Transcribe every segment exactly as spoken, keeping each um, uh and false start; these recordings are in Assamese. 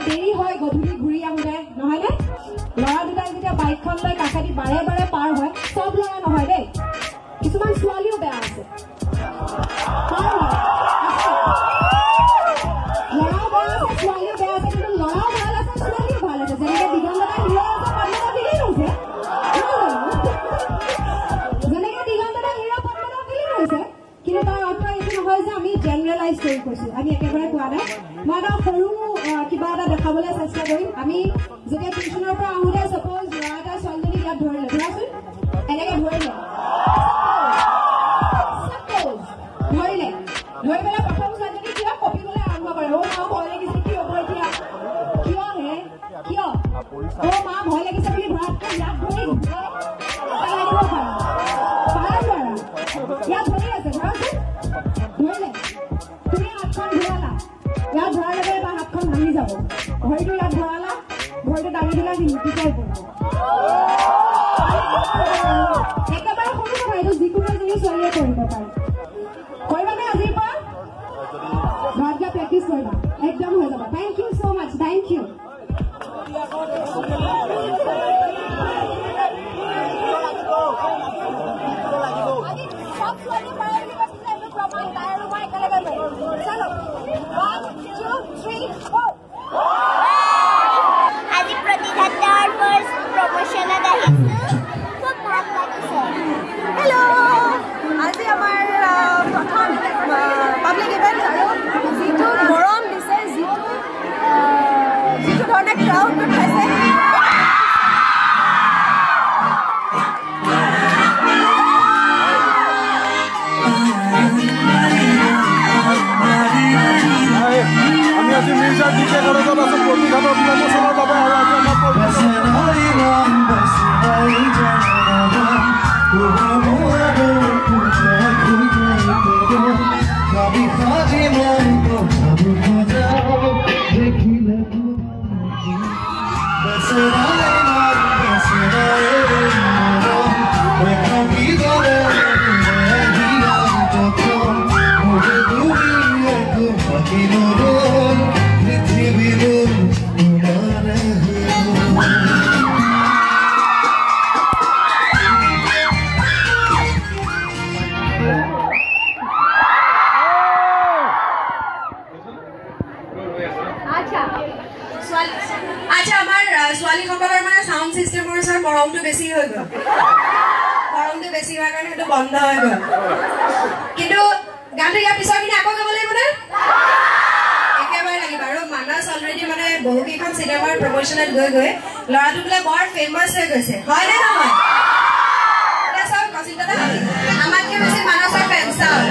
দেৰি হয় গধূলি ঘূৰি আহোঁতে নহয়নে ল'ৰা দুটাই যেতিয়া বাইকখন লৈ কাষেদি বাৰে বাৰে পাৰ হয় চব ল'ৰা নহয় দেই কিছুমান ছোৱালীও বেয়া আছে ল'ৰাও বেয়া আছে ছোৱালীও বেয়া আছে কিন্তু ল'ৰাও ভাল আছে ছোৱালীও ভাল আছে যেনেকে দিগন্তদাই হিৰ' আছে পদ্মনাভ দিলেই হৈছে যেনেকে দিগন্তদাই হিৰ' পদ্মনাভ দিলেই হৈছে কিন্তু তাৰ অৰ্থ এইটো নহয় যে আমি জেনেৰেলাইজ কৰি কৈছোঁ আমি একেবাৰে কোৱা নাই মই এটা সৰু কিবা এটা দেখাবলৈ চেষ্টা কৰিম আমি যেতিয়া টিউশ্যনৰ পৰা আহোঁতে চাপ'জ ল'ৰা এটা ছোৱালীজনী ইয়াত ধৰিলে ধৰাচোন এনেকে ধৰিলে ধৰিলে ধৰি পেলাই প্ৰথম ছোৱালীজনী কিয় কপিবলৈ আৰম্ভ কৰে অ' মা ভয় লাগিছে কি হ'ব এতিয়া কিয় হে কিয় অ' মা ভয় লাগিছে বুলি ধৰাতকৈ ইয়াত ধৰি পেলাই দিব পাৰা পাৰা নোৱাৰা ইয়াত ধৰি আছে ধৰাচোন ধৰিলে তুমি হাতখন ঘূৰালা ইয়াত ধৰাৰ লগে বা হাতখন ভাঙি যাব ভৰিটো ইয়াত ধৰালা ভৰিটো দাঙি দিলা সি লুটিকাই পৰিব একেবাৰে সৰু কথা এইটো যিকোনো এজনী ছোৱালীয়ে কৰিব পাৰে কৰিবানে আজিৰ পৰা ঘৰত গৈ প্ৰেক্টিচ কৰিবা একদম হৈ যাব thank you so' much thank you আজি প্ৰতিঘাতৰ ফাৰ্ষ্ট প্ৰমোশ্যনত আহিছোঁ খুব ভাল লাগিছে হেল্ল' আজি আমাৰ প্ৰথম পাব্লিক ইভেণ্ট আৰু যিটো গৰম দিছে যিটো যিটো ধৰণে ক্ৰাউড উঠাইছে আমি আজি মিৰ্জা জিকে কলেজত আছো প্ৰতিঘাটৰ প্ৰমোশ্যনৰ বাবে আৰু আজি আমাৰ ছোৱালীসকলৰ মানে চাউণ্ড চিষ্টেমৰ ওচৰত মৰমটো বেছি হৈ গ'ল মৰমটো বেছি হোৱাৰ কাৰণে সেইটো বন্ধ হৈ গ'ল কিন্তু গানটো ইয়াৰ পিছৰখিনি আকৌ গাব লাগিবনে একেবাৰে লাগিব আৰু মানস অলৰেডি মানে বহুকেইখন চিনেমাৰ প্ৰমোশ্যনত গৈ গৈ ল'ৰাটো বোলে বৰ ফেমাছ হৈ গৈছে হয় নে নহয় এতিয়া চাওক কচিত দাদা আমাতকৈ বেছি মানসৰ ফেন চাওক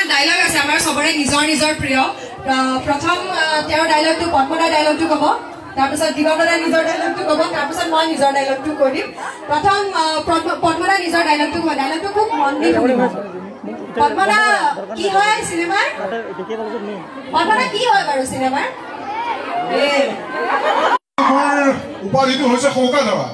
নিজৰ নিজৰ প্ৰিয় প্ৰথম তেওঁৰ ডায়লগটো পদ্মদাৰ ডায়লগটো ক'ব তাৰপিছত দিগমদা নিজৰ ডাইলগটো ক'ব তাৰপিছত মই নিজৰ ডাইলগটো কৈ দিম প্ৰথম পদ্মদা নিজৰ ডাইলগটো ক'ব ডাইলগটো খুব মন দি শুনিব পদ্মদা কি হয় চিনেমাৰ পদ্মদা কি হয় বাৰু চিনেমাৰ উপাধিটো হৈছে সৌকাধৰা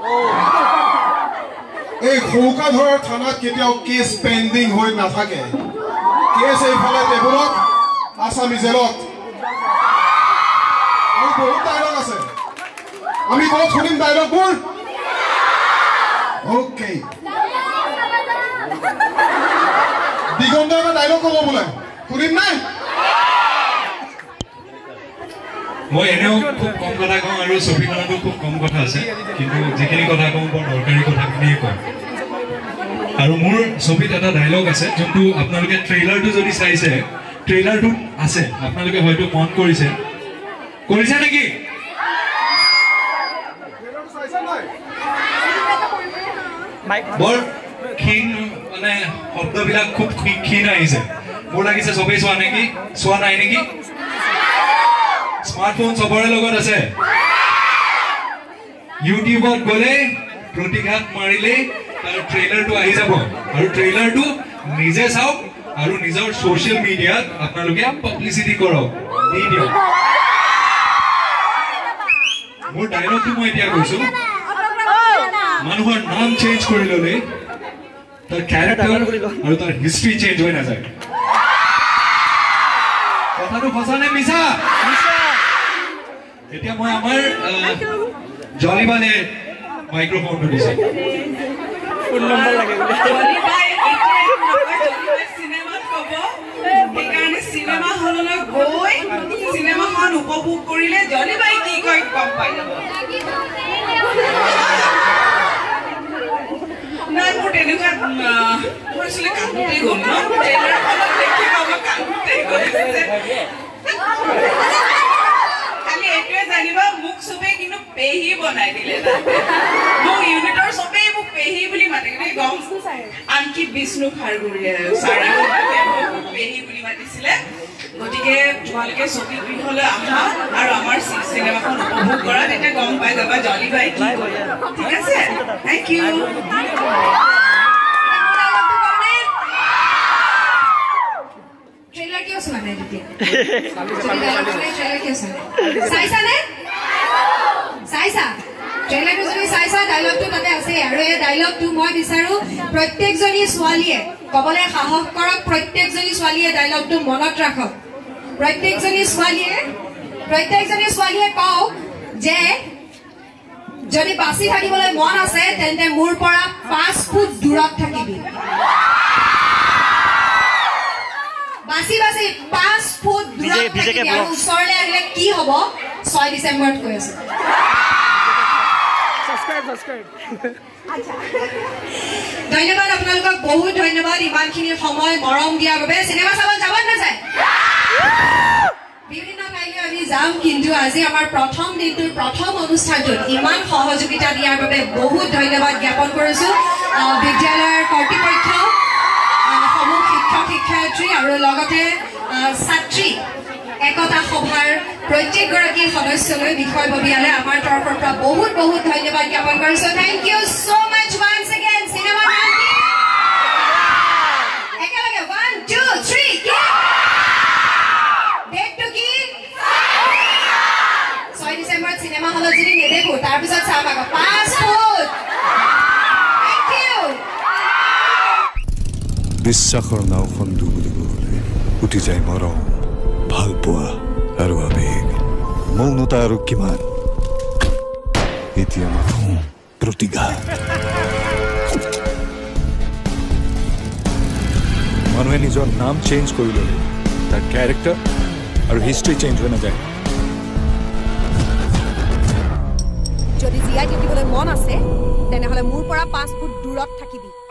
এই সৌকাধৰাৰ থানাত কেতিয়াও কেছ পেণ্ডিং হৈ নাথাকে কেছ এইফালে টেবুলত আছামী জেলত আৰু বহুত ডাইলগ আছে আমি ক'ত শুনিম ডাইলগবোৰ অ'কে দিগন্তৰ এটা ডাইলগ ক'ব বোলে শুনিম নাই মই এনেও খুব কম কথা কওঁ আৰু ছবিখনতো খুব কম কথা আছে কিন্তু যিখিনি কথা কওঁ বৰ দৰকাৰী কথাখিনিয়ে কওঁ আৰু মোৰ ছবিত এটা ডাইলগ আছে যোনটো আপোনালোকে ট্ৰেইলাৰটো যদি চাইছে ট্ৰেইলাৰটোত আছে আপোনালোকে হয়তো মন কৰিছে কৰিছে নেকি বৰ ক্ষীণ মানে শব্দবিলাক খুব ক্ষীণ আহিছে মোৰ লাগিছে চবেই চোৱা নেকি চোৱা নাই নেকি স্মাৰ্টফোন চবৰে লগত আছে ইউটিউবত গ'লে প্ৰতিঘাত মাৰিলে তাৰ ট্ৰেইলাৰটো আহি যাব আৰু ট্ৰেইলাৰটো নিজে চাওক আৰু নিজৰ সোশ্যাল মিডিয়াত আপোনালোকে পাব্লিচিটি কৰক দি দিয়ক মোৰ ডাইলগটো মই এতিয়া কৈছো মানুহৰ নাম চেঞ্জ কৰি ল'লে তাৰ ক্যাৰেক্টাৰ আৰু তাৰ হিষ্ট্ৰী চেঞ্জ হৈ নাযায় কথাটো সঁচা নে মিছা এতিয়া মই আমাৰ জলিবালে মাইক্ৰোফোনটো দিছো ফোন নম্বৰ লাগে জলিবাই চিনেমাত ক'ব সেইকাৰণে চিনেমা হললৈ গৈ চিনেমাখন উপভোগ কৰিলে জলিবাই কি কয় গম পাই যাব নাই মোৰ তেনেকুৱা মোৰ আচলতে কান্দোতেই গ'ল ন ট্ৰেইলাৰখনত দেখি পাব কান্দোতেই গৈছে খালি এইটোৱে জানিবা মোক চবেই কিন্তু পেহী বনাই দিলে মোৰ ইউনিটৰ চবেই মোক পেহী বুলি মাতে কিন্তু গম আনকি বিষ্ণু খাৰগুৰিয়ে চাৰে পেহী বুলি মাতিছিলে গতিকে তোমালোকে ছবি গৃহলৈ আহা আৰু আমাৰ চিনেমাখন উপভোগ কৰা তেতিয়া গম পাই যাবা জলিবাই কি ঠিক আছে থেংক ইউ ট্ৰেইলাৰ কিয় চোৱা নাই তেতিয়া ট্ৰেইলাৰ কিয় চোৱা নাই চাইছানে চাইছা ট্ৰেইলাৰটো যদি চাইছা ডাইলগটো তাতে আছে আৰু এই ডাইলগটো মই বিচাৰো প্ৰত্যেকজনী ছোৱালীয়ে ক'বলৈ সাহস কৰক প্ৰত্যেকজনী ছোৱালীয়ে ডাইলগটো মনত ৰাখক প্ৰত্যেকজনী ছোৱালীয়ে প্ৰত্যেকজনী ছোৱালীয়ে কওক যে যদি বাচি থাকিবলৈ মন আছে তেন্তে মোৰ পৰা পাঁচ ফুট দূৰত থাকিবি বাচি বাচি পাঁচ ফুট দূৰত থাকিবি আৰু ওচৰলৈ আহিলে কি হ'ব ছয় ডিচেম্বৰত কৈ আছে ধন্যবাদ আপোনালোকক বহুত ধন্যবাদ ইমানখিনি সময় মৰম দিয়াৰ বাবে চিনেমা চাব যাব নাযায় বিভিন্ন ঠাইলৈ আমি যাম কিন্তু আজি আমাৰ প্ৰথম দিনটোৰ প্ৰথম অনুষ্ঠানটোত ইমান সহযোগিতা দিয়াৰ বাবে বহুত ধন্যবাদ জ্ঞাপন কৰিছো বিদ্যালয়ৰ কৰ্তৃপক্ষ সমূহ শিক্ষক শিক্ষয়িত্ৰী আৰু লগতে ছাত্ৰী একতা সভাৰ প্ৰত্যেকগৰাকী সদস্যলৈ বিষয়ববীয়ালৈ আমাৰ তৰফৰ পৰা বহুত বহুত ধন্যবাদ জ্ঞাপন কৰিছো thank you so much once again cinema একেলগে one two three ডেটটো কি ছয় ডিচেম্বৰত চিনেমা হলত যদি নেদেখো তাৰপিছত চাম আকৌ পাঁচ ফুট থেংক ইউ বিশ্বাসৰ নাওখন ডুবুলিব হ'লে উঠি যায় মৰম ভাল পোৱা আৰু আবেগ মৌনতা আৰু কিমান এতিয়া মাথো প্ৰতিঘাত মানুহে নিজৰ নাম চেঞ্জ কৰি ল'লে তাৰ কেৰেক্টাৰ আৰু হিষ্ট্ৰী চেঞ্জ হৈ নাযায় যদি জীয়াই থাকিবলৈ মন আছে তেনেহ'লে মোৰ পৰা পাঁচ ফুট দূৰত থাকিবি